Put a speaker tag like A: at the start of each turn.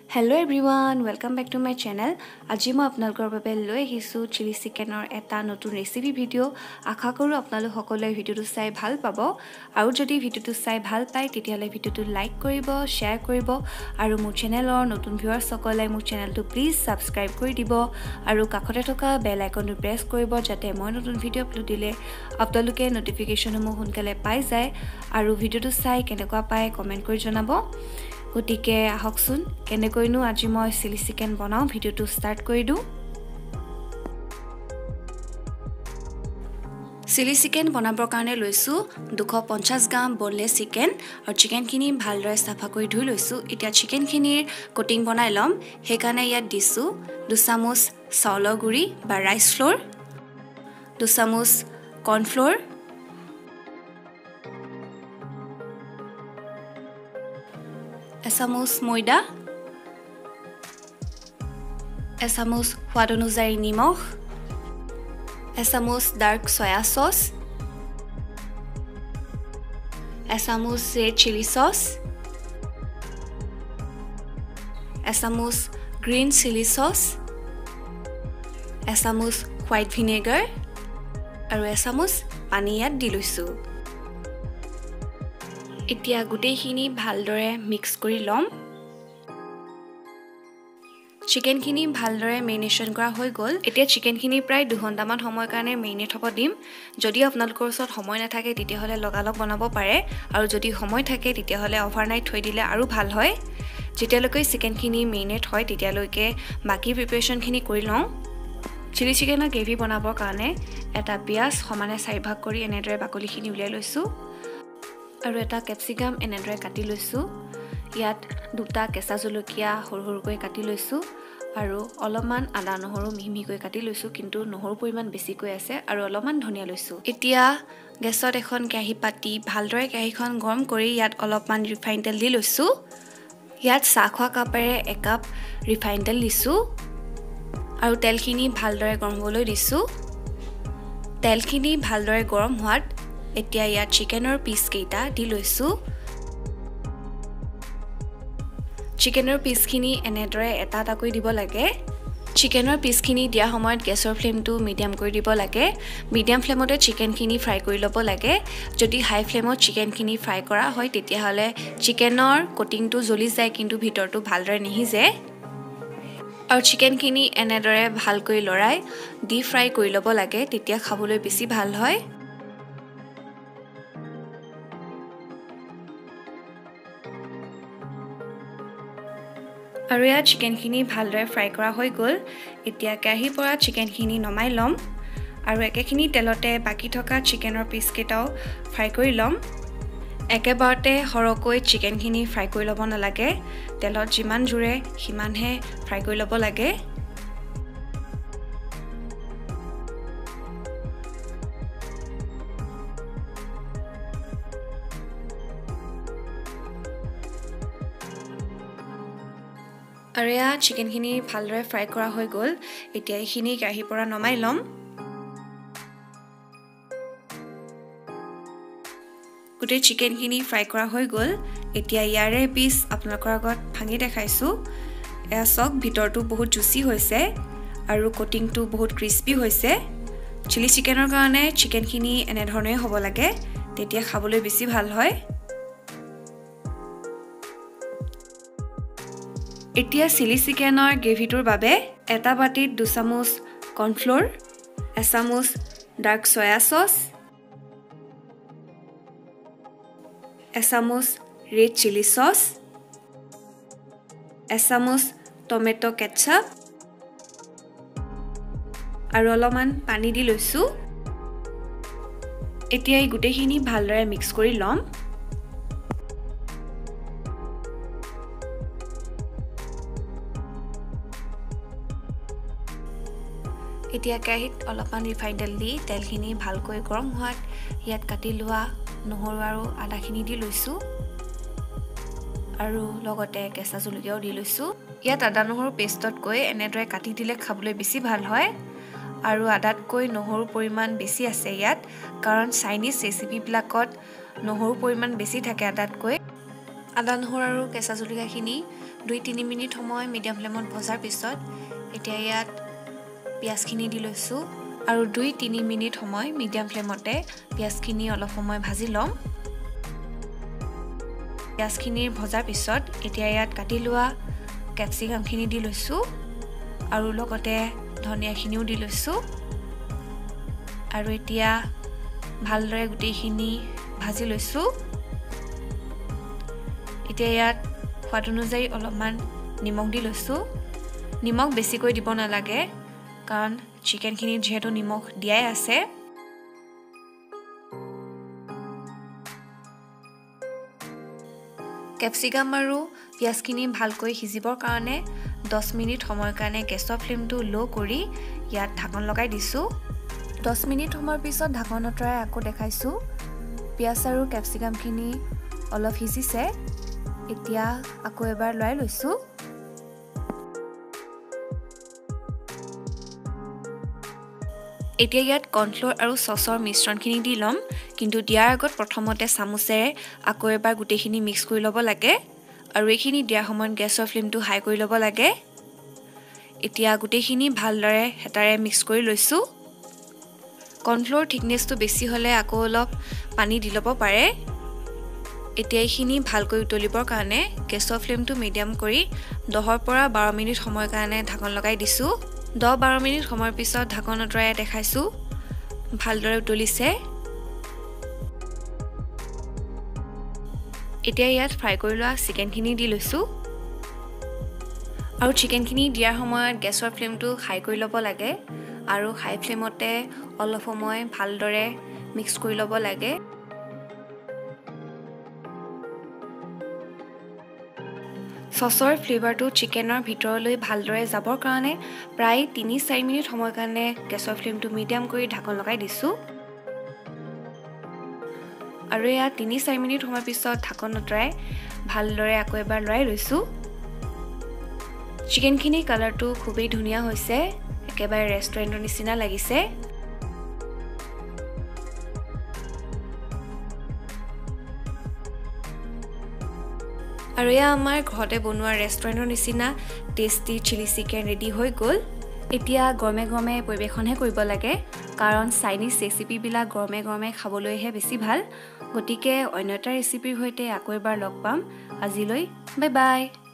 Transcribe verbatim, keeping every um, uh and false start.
A: Hello everyone, welcome back to my channel. আজি মই আপোনালোকৰ বাবে লৈ আহিছো চিলি চিকেনৰ এটা নতুন ৰেচিপি ভিডিও। আশা কৰো আপোনালোক সকলোৱে ভিডিওটো চাই ভাল পাব আৰু যদি ভিডিওটো চাই ভাল পায় তেতিয়ালে ভিডিওটো লাইক কৰিব, শেয়াৰ কৰিব আৰু মোৰ চেনেলৰ নতুন ভিউৱাৰ্ছ সকলে মোৰ চেনেলটো প্লিজ সাবস্ক্ৰাইব কৰি দিব আৰু কাষতে থকা বেল আইকনটো প্ৰেছ কৰিব যাতে মই নতুন ভিডিও আপলোড দিলে আপোনালোকে নটিফিকেশনসমূহ সোনকালে পাই যায় আৰু ভিডিওটো চাই কেনেকুৱা পায় কমেন্ট কৰি জনাব। গতিকে আহকচোন কেনেকৈনো আজি মই চিলি চিকেন বনাও ভিডিওটো স্টাৰ্ট কৰি দিও। চিলি চিকেন বনাবৰ কাৰণে লৈছো দুশ পঞ্চাছ গ্ৰাম বনলেছ চিকেন আৰু চিকেনখিনি ভালদৰে সাফা কৰি ধুই লৈছো। এতিয়া চিকেনখিনিৰ কোটিং বনাই লম। হেকাৰণে ইয়াত দিছো দুই চামুচ চাউলৰ গুৰি বা ৰাইচ ফ্লোৰ, দুই চামুচ কৰ্ণ ফ্লোৰ, এচামুচ ময়দা, এচামুচ সোৱাদ অনুযায়ী নিমখ, এচামুচ ডাৰ্ক সয়া সস, এচামুচ ৰেড চিলি সস, এচামুচ গ্ৰীণ চিলি সস, এচামুচ হোৱাইট ভিনেগাৰ আৰু এচামুচ পানী ইয়াত দি লৈছো। এতিয়া গুটেইখিনি ভালদৰে মিক্স কৰি লম। চিকেনখিনি ভালদৰে মেৰিনেশ্যন কৰা হৈ গল। এতিয়া চিকেনখিনি প্ৰায় দুই ঘণ্টামান সময় কাৰণে মেৰিনেট হ'ব দিম। যদি আপোনালোকৰ ওচৰত সময় নাথাকে তেতিয়াহলে লগালগ বনাব পাৰে আৰু যদি সময় থাকে তেতিয়াহলে ওভাৰনাইট থৈ দিলে আৰু ভাল হয়। যেতিয়ালৈকে চিকেনখিনি মেৰিনেট হয় তেতিয়ালৈকে বাকি প্ৰিপাৰেচনখিনি কৰি লওঁ। চিলি চিকেনৰ গ্ৰেভি বনাবৰ কাৰণে এটা পিয়াজ সমানে চাৰি ভাগ কৰি এনেদৰে বাকলিখিনি উলিয়াই লৈছো আৰু এটা ক্যাপসিকাম এনেদৰে কাটি লৈছো। ইয়াত দুটা কেঁচা জলকীয়া সৰু সৰুকৈ কাটি লৈছো আৰু অলপমান আদা নহৰু মিহিমিকৈ কাটি লৈছো, কিন্তু নহৰু পৰিমাণ বেছিকৈ আছে আৰু অলপমান ধনিয়া লৈছো। এতিয়া গেছত এখন কেৰাহী পাতি ভালদৰে কেৰাহীখন গৰম কৰি ইয়াত অলপমান ৰিফাইন তেল দি লৈছো। ইয়াত চাহ খোৱা কাপেৰে এক কাপ ৰিফাইন তেল দিছো আৰু তেলখিনি ভালদৰে গৰম হ'বলৈ দিছো। তেলখিনি ভালদৰে গৰম হোৱাত এতিয়া ইয়াত চিকেনৰ পিস কেইটা দি লৈছো। চিকেনৰ পিসখিনি এনেদৰে এটা এটাকৈ দিব লাগে। চিকেনৰ পিসখিনি দিয়া সময়ত গেছৰ ফ্লেমটো মিডিয়াম কৰি দিব লাগে। মিডিয়াম ফ্লেমতে চিকেনখিনি ফ্ৰাই কৰি ল'ব লাগে। যদি হাই ফ্লেমত চিকেনখিনি ফ্ৰাই কৰা হয় তেতিয়াহলে চিকেনৰ কোটিংটো জ্বলি যায় কিন্তু ভিতৰটো ভালদৰে নিহিজে। আৰু চিকেনখিনি এনেদৰে ভালকৈ লৰাই ডিপ ফ্ৰাই কৰি ল'ব লাগে, তেতিয়া খাবলৈ বেছি ভাল হয়। আৰু ইয়াত চিকেনখিনি ভালদৰে ফ্ৰাই কৰা হৈ গল। এতিয়া কেৰাহীৰ পৰা চিকেনখিনি নমাই লম আৰু একেখিনি তেলতে বাকি থকা চিকেনৰ পিস কেইটাও ফ্ৰাই কৰি লম। একেবাৰতে সৰকৈ চিকেনখিনি ফ্ৰাই কৰি ল'ব নালাগে। তেলত যিমান জুৰে সিমানহে ফ্ৰাই কৰি ল'ব লাগে। আৰু এয়া চিকেনখিনি ভালদৰে ফ্ৰাই কৰা হৈ গল। এতিয়া এইখিনি কেৰাহীৰ পৰা নমাই লম। গোটেই চিকেনখিনি ফ্ৰাই কৰা হৈ গল। এতিয়া ইয়াৰে পিস আপোনালোকৰ আগত ভাঙি দেখাইছো। এয়া চক ভিতৰটো বহুত জুচি হৈছে আৰু কোটিংটো বহুত ক্ৰিস্পি হৈছে। চিলি চিকেনৰ কাৰণে চিকেনখিনি এনে ধৰণে হ'ব লাগে, তেতিয়া খাবলৈ বেছি ভাল হয়। এতিয়া চিলি চিকেনৰ গ্ৰেভিটোৰ বাবে এটা বাটিত দুই চামুচ কৰ্ণ ফ্লোৰ, এচামুচ ডাৰ্ক সয়া সস, এচামুচ ৰেড চিলি সস, এচামুচ টমেটো কেচাপ আৰু অলপমান পানী দি লৈছো। এতিয়া এই গোটেইখিনি ভালদৰে মিক্স কৰি লম। এতিয়া কেৰাহীত অলপমান ৰিফাইন তেল দি তেলখিনি ভালকৈ গৰম হোৱাত ইয়াত কাটি লোৱা নহৰু আৰু আদাখিনি দি লৈছো আৰু লগতে কেঁচা জলকীয়াও দি লৈছো। ইয়াত আদা নহৰু পেষ্টতকৈ এনেদৰে কাটি দিলে খাবলৈ বেছি ভাল হয় আৰু আদাতকৈ নহৰু পৰিমাণ বেছি আছে ইয়াত, কাৰণ চাইনিজ ৰেচিপিবিলাকত নহৰু পৰিমাণ বেছি থাকে আদাতকৈ। আদা নহৰু আৰু কেঁচা জলকীয়াখিনি দুই তিনি মিনিট সময় মিডিয়াম ফ্লেমত ভজাৰ পিছত এতিয়া ইয়াত পিঁয়াজখিনি দি লৈছোঁ আৰু দুই তিনি মিনিট সময় মিডিয়াম ফ্লেমতে পিঁয়াজখিনি অলপ সময় ভাজি ল'ম। পিঁয়াজখিনিৰ ভজাৰ পিছত এতিয়া ইয়াত কাটি লোৱা কেপচিকামখিনি দি লৈছোঁ আৰু লগতে ধনিয়াখিনিও দি লৈছোঁ আৰু এতিয়া ভালদৰে গোটেইখিনি ভাজি লৈছোঁ। এতিয়া ইয়াত সোৱাদ অনুযায়ী অলপমান নিমখ দি লৈছোঁ। নিমখ বেছিকৈ দিব নালাগে কাৰণ চিকেনখিনিত যিহেতু নিমখ দিয়াই আছে। কেপচিকাম আৰু পিঁয়াজখিনি ভালকৈ সিজিবৰ কাৰণে দহ মিনিট সময়ৰ কাৰণে গেছৰ ফ্লেমটো ল' কৰি ইয়াত ঢাকন লগাই দিছোঁ। দহ মিনিট সময়ৰ পিছত ঢাকন আঁতৰাই আকৌ দেখাইছোঁ। পিঁয়াজ আৰু কেপচিকামখিনি অলপ সিজিছে। এতিয়া আকৌ এবাৰ লৰাই লৈছোঁ। এতিয়া ইয়াত কৰ্ণফ্ল'ৰ আৰু চচৰ মিশ্ৰণখিনি দি ল'ম, কিন্তু দিয়াৰ আগত প্ৰথমতে চামুচেৰে আকৌ এবাৰ গোটেইখিনি মিক্স কৰি ল'ব লাগে আৰু এইখিনি দিয়াৰ সময়ত গেছৰ ফ্লেমটো হাই কৰি ল'ব লাগে। এতিয়া গোটেইখিনি ভালদৰে হেতাৰে মিক্স কৰি লৈছোঁ। কৰ্ণফ্ল'ৰ থিকনেছটো বেছি হ'লে আকৌ অলপ পানী দি ল'ব পাৰে। এতিয়া এইখিনি ভালকৈ উতলিবৰ কাৰণে গেছৰ ফ্লেমটো মিডিয়াম কৰি দহৰ পৰা বাৰ মিনিট সময়ৰ কাৰণে ঢাকন লগাই দিছোঁ। দহ বাৰ মিনিট সময়ৰ পিছত ঢাকন আঁতৰাই দেখাইছোঁ। ভালদৰে উতলিছে। এতিয়া ইয়াত ফ্ৰাই কৰি লোৱা চিকেনখিনি দি লৈছোঁ আৰু চিকেনখিনি দিয়াৰ সময়ত গেছৰ ফ্লেমটো হাই কৰি ল'ব লাগে আৰু হাই ফ্লেমতে অলপ সময় ভালদৰে মিক্স কৰি ল'ব লাগে। চচৰ ফ্লেভাৰটো চিকেনৰ ভিতৰলৈ ভালদৰে যাবৰ কাৰণে প্ৰায় তিনি চাৰি মিনিট সময়ৰ কাৰণে গেছৰ ফ্লেমটো মিডিয়াম কৰি ঢাকন লগাই দিছোঁ আৰু ইয়াত তিনি চাৰি মিনিট সময়ৰ পিছত ঢাকন আঁতৰাই ভালদৰে আকৌ এবাৰ লৰাই লৈছোঁ। চিকেনখিনিৰ কালাৰটো খুবেই ধুনীয়া হৈছে, একেবাৰে ৰেষ্টুৰেণ্টৰ নিচিনা লাগিছে। আৰু এয়া আমাৰ ঘৰতে বনোৱা ৰেষ্টুৰেণ্টৰ নিচিনা টেষ্টি চিলি চিকেন ৰেডি হৈ গ'ল। এতিয়া গৰমে গৰমে পৰিৱেশনহে কৰিব লাগে কাৰণ চাইনিজ ৰেচিপিবিলাক গৰমে গৰমে খাবলৈহে বেছি ভাল। গতিকে অন্য এটা ৰেচিপিৰ সৈতে আকৌ এবাৰ লগ পাম। আজিলৈ বাই বাই।